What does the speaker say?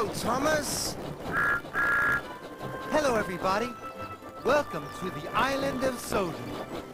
Hello, Thomas. Hello, everybody. Welcome to the island of Sodor.